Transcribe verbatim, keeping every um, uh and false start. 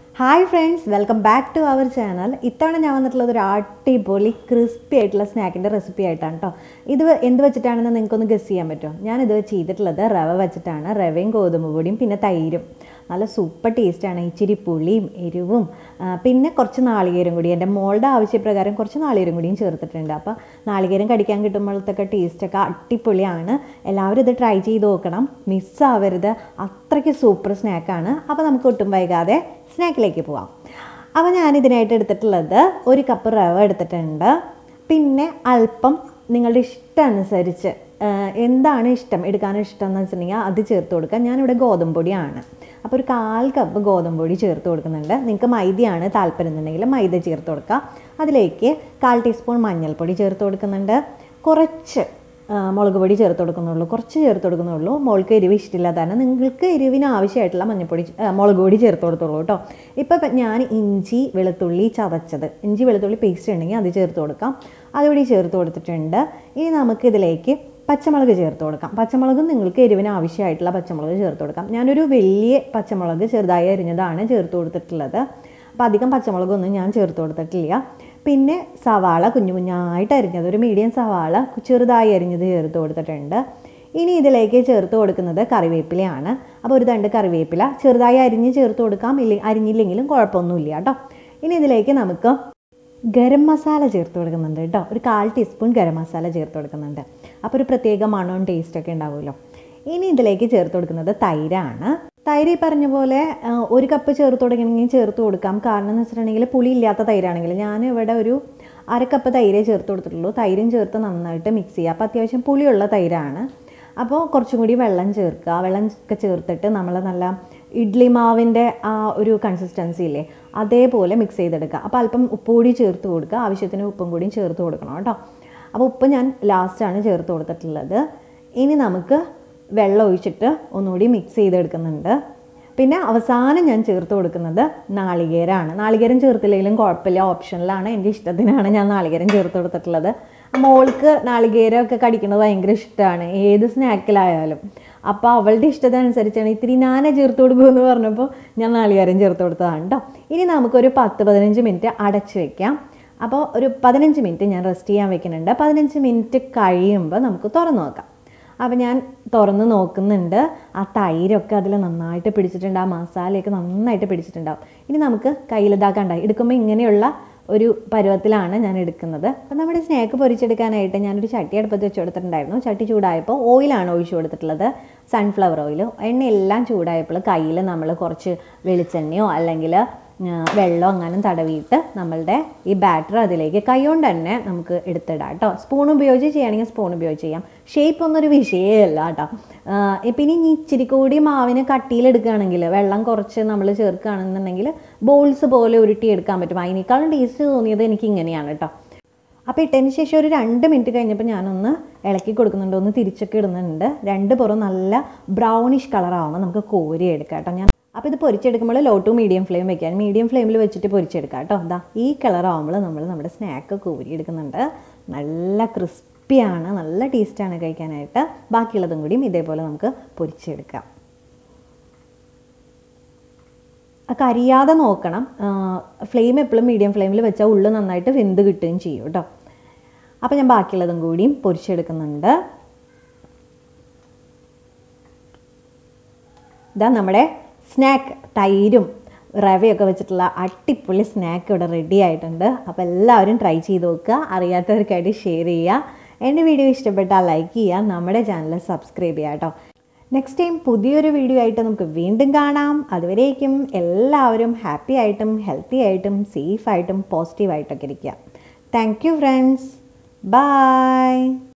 Hi friends, welcome back to our channel. ഇത്തവണ ഞാൻ വന്നിട്ടുള്ളത് ഒരു അടിപൊളി ക്രിസ്പി ആയിട്ടുള്ള സ്നാക്കിൻ്റെ റെസിപ്പി ആയിട്ടാണ് കേട്ടോ. ഇത് എന്ത് വെച്ചിട്ടാണെന്ന് നിങ്ങൾക്കൊന്ന് ഗസ് ചെയ്യാൻ പറ്റുമോ? ഞാനിത് ചെയ്തിട്ടുള്ളത് റവ വെച്ചിട്ടാണ്. റവയും ഗോതമ്പ് പൊടിയും പിന്നെ തൈരും. നല്ല സൂപ്പർ ടേസ്റ്റാണ്. ഇച്ചിരി പുളിയും എരിവും പിന്നെ കുറച്ച് നാളികേരം കൂടി, എൻ്റെ മോളുടെ ആവശ്യപ്രകാരം കുറച്ച് നാളികേരം കൂടിയും ചേർത്തിട്ടുണ്ട്. അപ്പോൾ നാളികേരം കടിക്കാൻ കിട്ടുമ്പോഴത്തൊക്കെ ടേസ്റ്റൊക്കെ അടിപൊളിയാണ്. എല്ലാവരും ഇത് ട്രൈ ചെയ്ത് നോക്കണം, മിസ്സാവരുത്. അത്രയ്ക്ക് സൂപ്പർ സ്നാക്കാണ്. അപ്പോൾ നമുക്ക് ഒട്ടും വൈകാതെ സ്നാക്കിലേക്ക് പോവാം. അപ്പോൾ ഞാനിതിനായിട്ട് എടുത്തിട്ടുള്ളത് ഒരു കപ്പ് റവ എടുത്തിട്ടുണ്ട്. പിന്നെ അല്പം നിങ്ങളുടെ ഇഷ്ടമനുസരിച്ച് എന്താണ് ഇഷ്ടം എടുക്കാനും ഇഷ്ടം എന്ന് വെച്ചിട്ടുണ്ടെങ്കിൽ അത് ചേർത്ത് കൊടുക്കുക. ഞാനിവിടെ ഗോതമ്പ് പൊടിയാണ്, അപ്പോൾ ഒരു കാൽ കപ്പ് ഗോതമ്പ് പൊടി ചേർത്ത് കൊടുക്കുന്നുണ്ട്. നിങ്ങൾക്ക് മൈദയാണ് താല്പര്യം എന്നുണ്ടെങ്കിൽ മൈദ ചേർത്ത് കൊടുക്കുക. അതിലേക്ക് കാൽ ടീസ്പൂൺ മഞ്ഞൾപ്പൊടി ചേർത്ത് കൊടുക്കുന്നുണ്ട്. കുറച്ച് മുളക് പൊടി ചേർത്ത് കൊടുക്കുന്നുള്ളൂ, കുറച്ച് ചേർത്ത് കൊടുക്കുന്നുള്ളൂ. മോൾക്ക് എരിവ് ഇഷ്ടമില്ലാതാണ്, നിങ്ങൾക്ക് എരിവിന് ആവശ്യമായിട്ടുള്ള മഞ്ഞൾപ്പൊടി മുളക് പൊടി ചേർത്ത് കൊടുത്തോളൂ കേട്ടോ. ഇപ്പം ഞാൻ ഇഞ്ചി വെളുത്തുള്ളി ചതച്ചത്, ഇഞ്ചി വെളുത്തുള്ളി പേസ്റ്റ് ഉണ്ടെങ്കിൽ അത് ചേർത്ത് കൊടുക്കാം. അതുകൂടി ചേർത്ത് കൊടുത്തിട്ടുണ്ട്. ഇനി നമുക്കിതിലേക്ക് പച്ചമുളക് ചേർത്ത് കൊടുക്കാം. പച്ചമുളകും നിങ്ങൾക്ക് എരിവിന് ആവശ്യമായിട്ടുള്ള പച്ചമുളക് ചേർത്ത് കൊടുക്കാം. ഞാനൊരു വലിയ പച്ചമുളക് ചെറുതായി അരിഞ്ഞതാണ് ചേർത്ത് കൊടുത്തിട്ടുള്ളത്. അപ്പോൾ അധികം പച്ചമുളകൊന്നും ഞാൻ ചേർത്ത് കൊടുത്തിട്ടില്ല. പിന്നെ സവാള കുഞ്ഞു കുഞ്ഞായിട്ട് അരിഞ്ഞത്, ഒരു മീഡിയം സവാള ചെറുതായി അരിഞ്ഞത് ചേർത്ത് കൊടുത്തിട്ടുണ്ട്. ഇനി ഇതിലേക്ക് ചേർത്ത് കൊടുക്കുന്നത് കറിവേപ്പിലയാണ്. അപ്പോൾ ഒരു തണ്ട് കറിവേപ്പില ചെറുതായി അരിഞ്ഞ് ചേർത്ത് കൊടുക്കാം, ഇല്ല അരിഞ്ഞില്ലെങ്കിലും കുഴപ്പമൊന്നുമില്ല കേട്ടോ. ഇനി ഇതിലേക്ക് നമുക്ക് ഗരം മസാല ചേർത്ത് കൊടുക്കുന്നുണ്ട് കേട്ടോ. ഒരു കാൽ ടീസ്പൂൺ ഗരം മസാല ചേർത്ത് കൊടുക്കുന്നുണ്ട്. അപ്പോൾ ഒരു പ്രത്യേക മണവും ടേസ്റ്റൊക്കെ ഉണ്ടാവുമല്ലോ. ഇനി ഇതിലേക്ക് ചേർത്ത് കൊടുക്കുന്നത് തൈരാണ്. തൈര് ഈ പറഞ്ഞ പോലെ ഒരു കപ്പ് ചേർത്ത് കൊടുക്കണമെങ്കിൽ ചേർത്ത് കൊടുക്കാം. കാരണം എന്ന് വെച്ചിട്ടുണ്ടെങ്കിൽ പുളി ഇല്ലാത്ത തൈരാണെങ്കിൽ, ഞാൻ ഇവിടെ ഒരു അര കപ്പ് തൈരേ ചേർത്ത് കൊടുത്തിട്ടുള്ളൂ. തൈരും ചേർത്ത് നന്നായിട്ട് മിക്സ് ചെയ്യുക. അപ്പോൾ അത്യാവശ്യം പുളിയുള്ള തൈരാണ്. അപ്പോൾ കുറച്ചും കൂടി വെള്ളം ചേർക്കുക. വെള്ളം ഒക്കെ ചേർത്തിട്ട് നമ്മൾ നല്ല ഇഡ്ലി മാവിൻ്റെ ആ ഒരു കൺസിസ്റ്റൻസി ഇല്ലേ, അതേപോലെ മിക്സ് ചെയ്തെടുക്കുക. അപ്പോൾ അല്പം ഉപ്പ് കൂടി ചേർത്ത് കൊടുക്കുക. ആവശ്യത്തിന് ഉപ്പും കൂടിയും ചേർത്ത് കൊടുക്കണം കേട്ടോ. അപ്പോൾ ഉപ്പ് ഞാൻ ലാസ്റ്റാണ് ചേർത്ത് കൊടുത്തിട്ടുള്ളത്. ഇനി നമുക്ക് വെള്ളം ഒഴിച്ചിട്ട് ഒന്നുകൂടി മിക്സ് ചെയ്തെടുക്കുന്നുണ്ട്. പിന്നെ അവസാനം ഞാൻ ചേർത്ത് കൊടുക്കുന്നത് നാളികേരമാണ്. നാളികേരം ചേർത്തില്ലെങ്കിലും കുഴപ്പമില്ല, ഓപ്ഷനിലാണ്. എൻ്റെ ഇഷ്ടത്തിനാണ് ഞാൻ നാളികേരം ചേർത്ത് കൊടുത്തിട്ടുള്ളത്. മോൾക്ക് നാളികേരമൊക്കെ കടിക്കുന്നത് ഭയങ്കര ഇഷ്ടമാണ്, ഏത് സ്നാക്കിലായാലും. അപ്പോൾ അവളുടെ ഇഷ്ടത്തിനനുസരിച്ചാണ് ഇത്തിരി ഞാനേ ചേർത്ത് കൊടുക്കുമെന്ന് പറഞ്ഞപ്പോൾ ഞാൻ നാളികേരം ചേർത്ത് കൊടുത്തതാണ് കേട്ടോ. ഇനി നമുക്കൊരു പത്ത് പതിനഞ്ച് മിനിറ്റ് അടച്ച് വയ്ക്കാം. അപ്പോൾ ഒരു പതിനഞ്ച് മിനിറ്റ് ഞാൻ റെസ്റ്റ് ചെയ്യാൻ വെക്കുന്നുണ്ട്. പതിനഞ്ച് മിനിറ്റ് കഴിയുമ്പോൾ നമുക്ക് തുറന്ന് നോക്കാം. അപ്പോൾ ഞാൻ തുറന്ന് നോക്കുന്നുണ്ട്. ആ തൈരൊക്കെ അതിൽ നന്നായിട്ട് പിടിച്ചിട്ടുണ്ട്, ആ മസാലയൊക്കെ നന്നായിട്ട് പിടിച്ചിട്ടുണ്ടാവും. ഇനി നമുക്ക് കയ്യിലിതാക്കാണ്ടായി എടുക്കുമ്പോൾ ഇങ്ങനെയുള്ള ഒരു പരുവത്തിലാണ് ഞാൻ എടുക്കുന്നത്. അപ്പോൾ നമ്മുടെ സ്നാക്ക് പൊരിച്ചെടുക്കാനായിട്ട് ഞാനൊരു ചട്ടി അടുപ്പത്ത് വെച്ച് കൊടുത്തിട്ടുണ്ടായിരുന്നു. ചട്ടി ചൂടായപ്പോൾ ഓയിലാണ് ഒഴിച്ചു കൊടുത്തിട്ടുള്ളത്, സൺഫ്ലവർ ഓയിൽ. എണ്ണയെല്ലാം ചൂടായപ്പോൾ കയ്യിൽ നമ്മൾ കുറച്ച് വെളിച്ചെണ്ണയോ അല്ലെങ്കിൽ വെള്ളം അങ്ങനെ തടവിയിട്ട് നമ്മളുടെ ഈ ബാറ്റർ അതിലേക്ക് കൈകൊണ്ട് തന്നെ നമുക്ക് എടുത്തിടാം കേട്ടോ. സ്പൂൺ ഉപയോഗിച്ച് ചെയ്യുകയാണെങ്കിൽ സ്പൂൺ ഉപയോഗിച്ച് ചെയ്യാം. ഷേപ്പ് ഒന്നൊരു വിഷയമല്ല കേട്ടോ. പിന്നെ ഇനി ഇച്ചിരി കൂടി മാവിന് കട്ടിയിലെടുക്കുകയാണെങ്കിൽ, വെള്ളം കുറച്ച് നമ്മൾ ചേർക്കുകയാണെന്നുണ്ടെങ്കിൽ ബോൾസ് പോലെ ഉരുട്ടിയെടുക്കാൻ പറ്റും. അതിനേക്കാളും ടേസ്റ്റ് തോന്നിയത് എനിക്ക് ഇങ്ങനെയാണ് കേട്ടോ. അപ്പോൾ ഇട്ടതിന് ശേഷം ഒരു രണ്ട് മിനിറ്റ് കഴിഞ്ഞപ്പോൾ ഞാനൊന്ന് ഇളക്കി കൊടുക്കുന്നുണ്ട്, ഒന്ന് തിരിച്ചൊക്കെ ഇടുന്നുണ്ട്. രണ്ട് പുറം നല്ല ബ്രൗണിഷ് കളറാവുമ്പോൾ നമുക്ക് കോരി എടുക്കാം കേട്ടോ. ഞാൻ അപ്പോൾ ഇത് പൊരിച്ചെടുക്കുമ്പോൾ ലോ ടു മീഡിയം ഫ്ലെയിം വയ്ക്കാൻ, മീഡിയം ഫ്ലെയിമിൽ വെച്ചിട്ട് പൊരിച്ചെടുക്കാം കേട്ടോ. എന്താ ഈ കളറാവുമ്പോൾ നമ്മൾ നമ്മുടെ സ്നാക്ക് കോരി എടുക്കുന്നുണ്ട്. നല്ല ക്രിസ്പിയാണ്, നല്ല ടേസ്റ്റാണ് കഴിക്കാനായിട്ട്. ബാക്കിയുള്ളതും കൂടിയും ഇതേപോലെ നമുക്ക് പൊരിച്ചെടുക്കാം. കരിയാതെ നോക്കണം. ഫ്ലെയിം എപ്പോഴും മീഡിയം ഫ്ലെയിമിൽ വെച്ചാൽ ഉള്ളു നന്നായിട്ട് വെന്ത് കിട്ടുകയും ചെയ്യും കേട്ടോ. അപ്പോൾ ഞാൻ ബാക്കിയുള്ളതും കൂടിയും പൊരിച്ചെടുക്കുന്നുണ്ട്. ഇതാ നമ്മുടെ സ്നാക്ക് തൈരും റവയൊക്കെ വെച്ചിട്ടുള്ള അടിപൊളി സ്നാക്ക് ഇവിടെ റെഡി ആയിട്ടുണ്ട്. അപ്പോൾ എല്ലാവരും ട്രൈ ചെയ്ത് നോക്കുക. അറിയാത്തവർക്കായിട്ട് ഷെയർ ചെയ്യുക. എൻ്റെ വീഡിയോ ഇഷ്ടപ്പെട്ടാൽ ലൈക്ക് ചെയ്യുക. നമ്മുടെ ചാനൽ സബ്സ്ക്രൈബ് ചെയ്യുക കേട്ടോ. നെക്സ്റ്റ് ടൈം പുതിയൊരു വീഡിയോ ആയിട്ട് നമുക്ക് വീണ്ടും കാണാം. അതുവരേക്കും എല്ലാവരും ഹാപ്പി ആയിട്ടും ഹെൽത്തി ആയിട്ടും സേഫായിട്ടും പോസിറ്റീവായിട്ടൊക്കെ ഇരിക്കുക. Thank you friends. ബൈ.